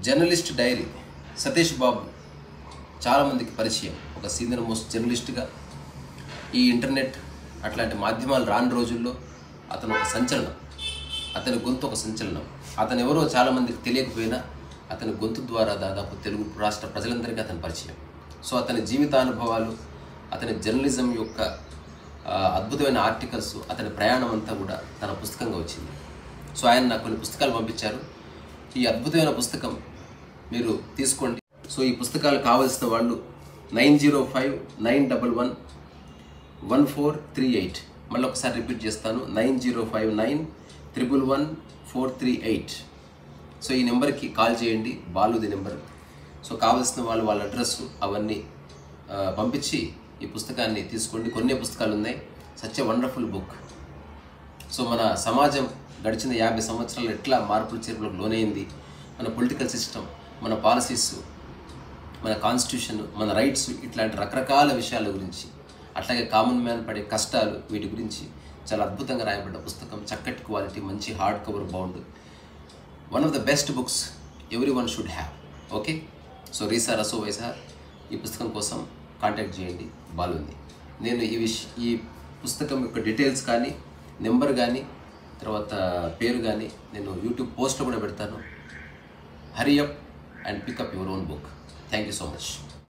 Journalist dairy Satish Babu చాలామందికి పరిచయం. ఒక సీనియర్ మోస్ట్ జర్నలిస్ట్గా ఈ ఇంటర్నెట్ అట్లాంటి మాధ్యమాలు రాని రోజుల్లో అతను ఒక సంచలనం. అతని గొంతు ఒక సంచలనం. అతను ఎవరో చాలామందికి తెలియకపోయినా అతని గొంతు ద్వారా దాదాపు తెలుగు రాష్ట్ర ప్రజలందరికీ అతని పరిచయం. సో అతని జీవితానుభవాలు, అతని జర్నలిజం యొక్క అద్భుతమైన ఆర్టికల్స్, అతని ప్రయాణం అంతా కూడా తన పుస్తకంగా వచ్చింది. సో ఆయన నాకు కొన్ని పుస్తకాలు పంపించారు. ఈ అద్భుతమైన పుస్తకం మీరు తీసుకోండి. సో ఈ పుస్తకాలు కావాల్సిన వాళ్ళు 9059111438. మళ్ళీ ఒకసారి రిపీట్ చేస్తాను, 9059111438. సో ఈ నెంబర్కి కాల్ చేయండి, బాలుది నెంబర్. సో కావాల్సిన వాళ్ళు వాళ్ళ అడ్రస్ అవన్నీ పంపించి ఈ పుస్తకాన్ని తీసుకోండి. కొన్ని పుస్తకాలు ఉన్నాయి. Such a wonderful book. So మన సమాజం గడిచిన 50 సంవత్సరాలు ఎట్లా మార్పులు చేర్పులకు లోనైంది, మన పొలిటికల్ సిస్టమ్, మన పాలసీస్, మన కాన్స్టిట్యూషన్, మన రైట్స్, ఇట్లాంటి రకరకాల విషయాల గురించి, అట్లాగే కామన్ మ్యాన్ పడే కష్టాలు, వీటి గురించి చాలా అద్భుతంగా రాయబడ్డ పుస్తకం. చక్కటి క్వాలిటీ, మంచి hard cover bound. One of the best books every one should have. Okay. So రీసా రసో వైసా ఈ పుస్తకం కోసం కాంటాక్ట్ చేయండి, బాలుంది. నేను ఈ పుస్తకం యొక్క డీటెయిల్స్ కానీ, నెంబర్ కానీ, తర్వాత పేరు కానీ నేను యూట్యూబ్ పోస్ట్లో కూడా పెడతాను. Hurry up and pick up your own book. Thank you so much.